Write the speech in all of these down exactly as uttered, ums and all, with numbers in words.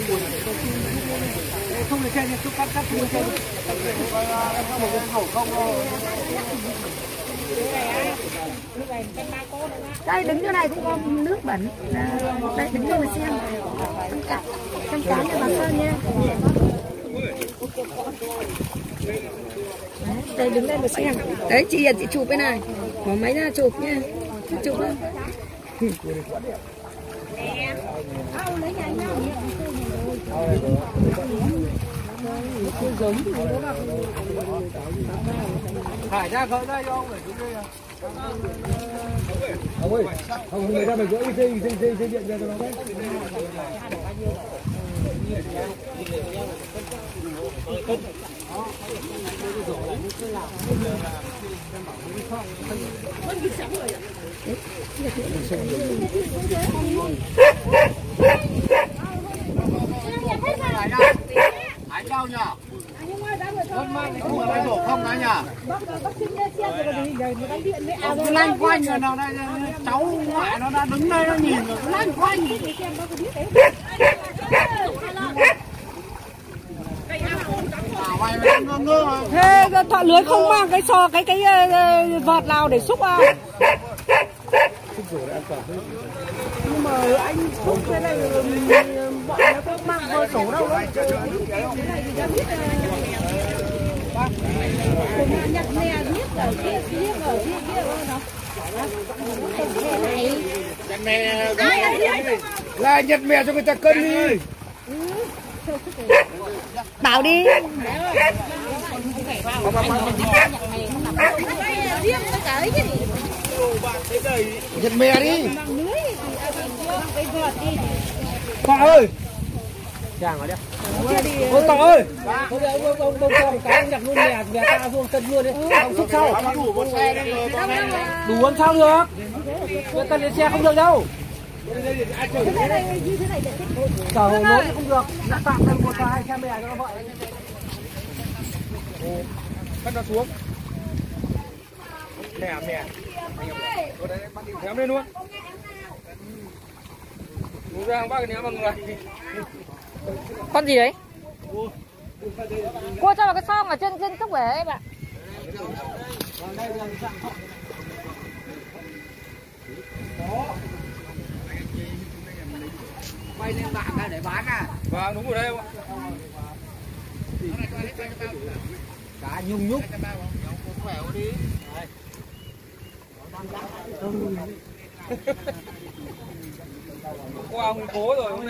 Không được trên, chút cắt cắt không được trên. Một cái khẩu không. Đây đứng chỗ này cũng có nước bẩn. Đây đứng đây mà xem. Trong cá cho bà Sơn nha. Đây đứng đây mà xem. Đấy chị Hiền chị chụp cái này. Có máy ra chụp nha. Chụp lên. Hải ra khởi đây cho ông để chúng đây à. Ông ơi, ông người ta phải gỡ dây dây dây dây điện ra cho nó đấy. Hải đâu nhỉ? Không phải đổ không đấy nhỉ? Ông lanh quanh rồi nào đây cháu ngoại nó đã đứng đây nó nhìn rồi lanh quanh. Thế thợ lưới không mang cái sò cái cái vợt nào để xúc à? Nhưng mà anh xúc cái này bọn nó có mang vơ sổ đâu đấy. Nhặt nè biết ở kia kia ở kia kia nó. Nhặt mè là nhặt mè cho người ta cân đi. Bảo đi. Nhặt mè đi. Cọ ơi. Chàng ở đây. Ôi cọ ơi. Thôi ông ông ông ông con cái nhặt luôn mè mè ta luôn cân luôn đi. Ông xúc sau. Đủ một xe đấy rồi. Đủ ăn sao được? Cái cân lên xe không được đâu. Cả hồ lối không được. Nó tạm lên một hai xe mè cho nó vậy. Cắt nó xuống. Mè mè. Kéo lên luôn. Ngủ ra bác cái ném vào người. Con gì đấy? Cô cho vào cái xong ở trên trên cốc bể ấy bạn. Quay lên mạng ra để bán à? Vâng, đúng rồi đây không ạ? Cá nhung nhúc. Qua ông cố rồi hôm nay.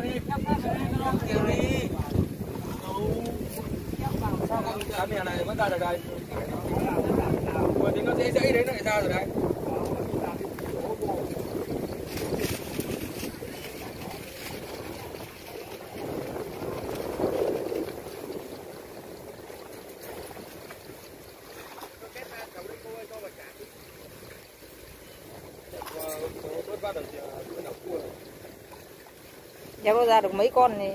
Cá mè này vẫn ra được đây. Vừa thì nó dễ dễ đấy nó lại ra rồi đấy. Dạ có ra được mấy con này.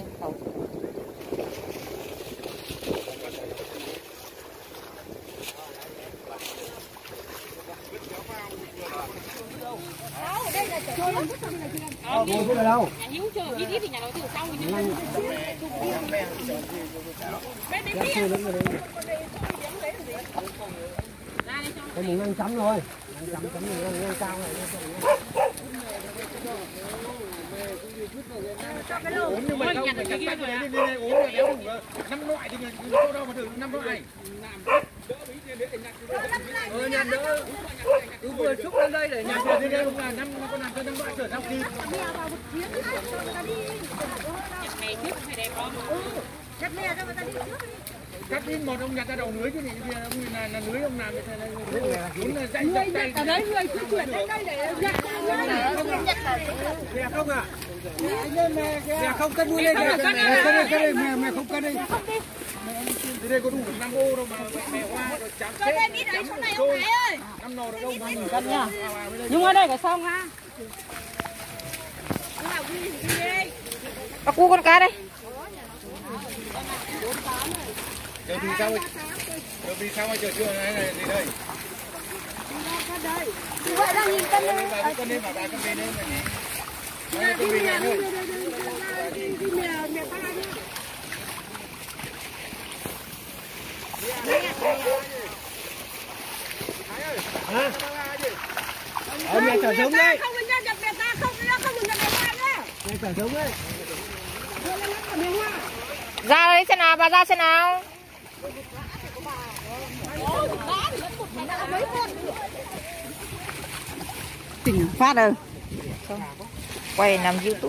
Ờ, ngồi cái này đâu? Nhà Hiếu chờ ít ít thì nhà nó từ sau thì nó cái mình ngang chấm thôi. Ngang chấm chấm mình ngang, ngang cao này. Uống nhưng mà không phải cắt tách này đi uống rồi kéo đủ năm loại thì đâu đâu mà được năm loại. Ờ nhặt đỡ. Cứ vừa xúc lên đây để nhặt Nhặt đi đây cũng là năm con làm cho năm loại trở sau khi. này trước phải đẹp không? Chặt mè cho người ta đi trước. Cắt đi một ông nhặt ra đầu lưới chứ này kia ông là là lưới ông làm như thế này. Muốn là dạy dạy tay. Ở đấy người cứ chuyển đến đây để nhặt Mè không à? Mè không cân đuôi lên. Cân đây, cân đây, mè mè không cân đây. Thì đây có đủ năm ô đâu mà mẹ hoa rồi chấm Cho nên ít đấy chỗ này ông Thái ơi. năm nồi đâu mà mình cân nha. Nhưng ở đây có xong ha. Bác cu con cá đây. chờ vì sao chờ vì sao mà chờ chưa này này gì đây Vậy đang nhìn cân đây. Cân lên bảo bà cân lên đây này. Mẹ mẹ xả giống đấy. Không được nhận Việt Nam, không được không được nhận Việt Nam nhá. Anh xả giống đấy. Ra đấy xem nào, bà ra xem nào. Tỉnh phát rồi. Quay làm YouTube.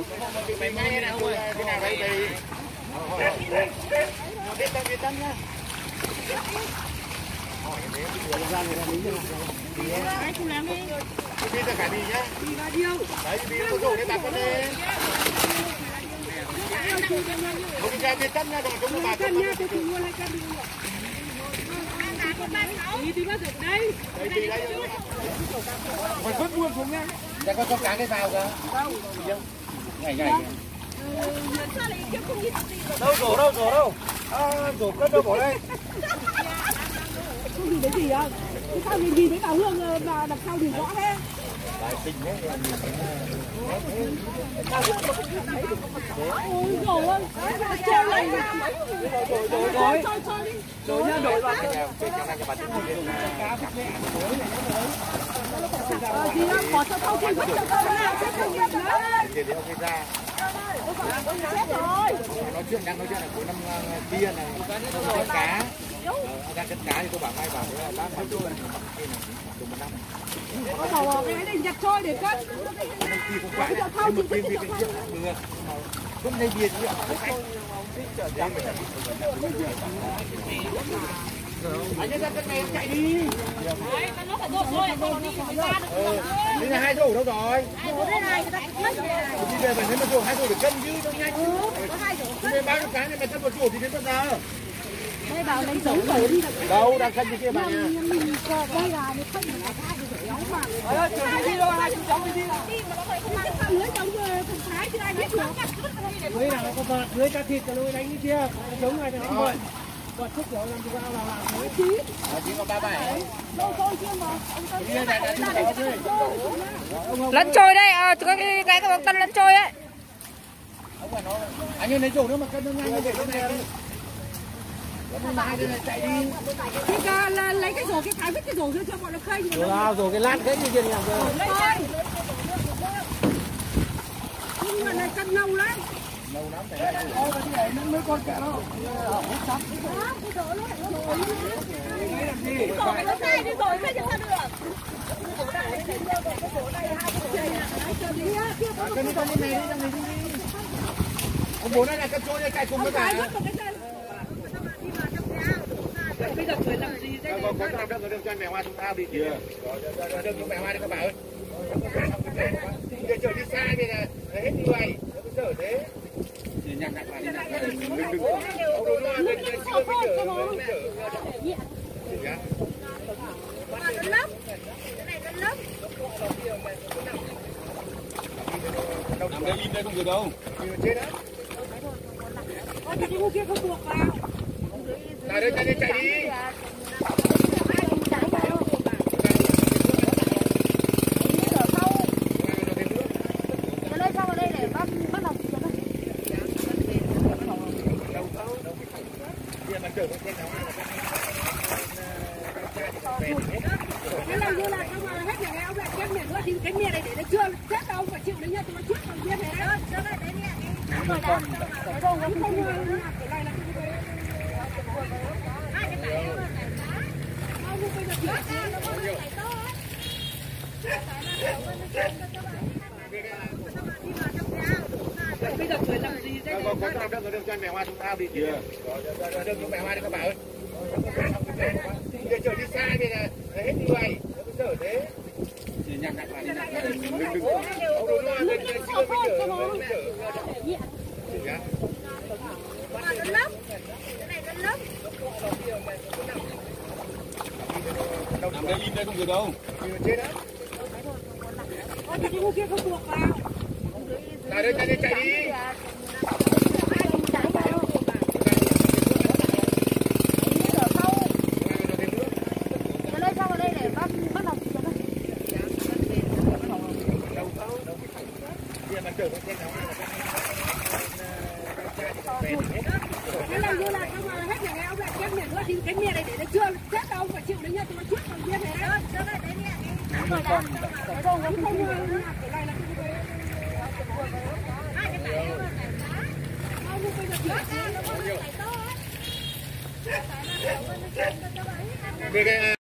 Đi tất cả đi nhá. Đấy, đi có rổ đấy bà con lên. Một cái chai bê tông nha, đừng có một bà con nha, tôi tìm mua lại cân đi. Đi đi bắt được đây. Đây đi đây. Còn vứt luôn xuống nha. Để con cho cá cái vào kìa. Đâu? Nhảy nhảy. Đâu rổ đâu rổ đâu. À, rổ cất đâu bỏ đây. Không nhìn thấy gì không? Sao nhìn nhìn thấy bà Hương mà đằng sau thì rõ thế? Bài tình đấy. Ôi dồi ơi, treo này. Rồi rồi rồi. Rồi nhá, rồi vào. Ờ thì bỏ cho thâu thì vứt cho thâu nào chết không biết nữa. Để đeo cái ra. Chết rồi. Nói chuyện đang nói chuyện là cuối năm kia này cân cá. Ra cân cá thì tôi bảo ngay bảo là bác phải đu này dùng một năm. Có bảo cái này nhặt trôi để cân. Khi không phải là một viên thì được. Vẫn đây bia chứ ạ. Anh ra cân này chạy đi. Đấy, nó phải rột thôi, rột đi mới ra được. Đây là hai rổ đâu rồi? Rổ đây này, người ta mất rồi. Đi về mình thấy một rổ hai rổ để cân chứ đâu nhanh. Có hai rổ. Đây bao nhiêu cái này mày cân một rổ thì đến bao giờ? Đây bảo lấy dấu rổ đi. Đâu đang cân như kia bà nha. Mình đây là nó không phải hai cái rổ mà. Ờ, chuẩn đi đâu, hai chú cháu đi nào. Đi mà nó phải không Cái lưới giống thằng Thái chứ ai biết được. Lưới nào có vợt, lưới cá thịt, lưới đánh cái kia. Giống này thì đánh vợt. Vợt thuốc kiểu làm gì vào là làm mới chí. Chỉ có ba bảy. Đâu thôi chứ mà. Lẫn trôi đây, ờ, cái cái cái cái cân lẫn trôi ấy. Anh ơi lấy rổ nữa mà cân nó nhanh như vậy thế này. Hai đứa này chạy đi. Thì là lấy cái rổ cái Thái vứt cái rổ cho cho bọn nó khơi. Rồi vào rồi cái lát cái như kia làm rồi. Lấy thôi. Nhưng mà này cân lâu lắm. Lâu lắm phải đây. Nó mới con kẹo đâu. Rổ nó sai đi rồi, bây giờ sao được? Cân đi cân đi này đi, trong này đi. Ông bố này là cân trôi đây chạy cùng với cả. Bây giờ phải làm gì đây? Có có làm được được cho mẹ hoa chúng ta đi kìa. Được được mẹ hoa đi các bạn ơi. Giờ trời đi xa bây giờ hết như vậy. Nó sợ thế. Thì nhặt nhặt vào đi. Đừng đừng. Ông đồ loa lên lên chưa bây giờ nó chở. Dạ. Mà nó lấp. Cái này nó lấp. Nằm đây im đây không được đâu. Chết đó. Ôi thì cái khu kia không buộc vào. Chạy đi chạy đi chạy đi. Nó lên xong ở đây để bắt bắt lòng. Cái này như là không mà hết nhà ông lại chết miệng nữa thì cái miệng này để nó chưa chết đâu phải chịu đấy nhá, tôi trước còn miệng này đó. Cho đây đấy nè. Không không không cái này là hai cái này không bây giờ chết nó có cái này to. Bây giờ phải làm gì đây? Có có làm được được cho mẹ hoa chúng ta đi kìa. Được cho mẹ hoa đi các bạn ơi. Giờ trời đi xa bây giờ hết như vậy. Nó sợ thế. Thì nhặt nhặt vào đi. Đừng đừng. Ông đồ loa lên lên chưa bây giờ nó chở. Dạ. Mà nó lấp. Cái này nó lấp. Nằm đây im đây không được đâu. Chết đó. Ôi thì cái khu kia không buộc vào. Chạy đi chạy đi chạy đi. Nó lên xong ở đây để bắt bắt lòng. Cái này như là không mà hết nhà ông lại chết miệng nữa thì cái miệng này để nó chưa chết đâu phải chịu đấy nhá, tôi trước còn miệng này đó. Cho đây đấy nè. Không không Về cái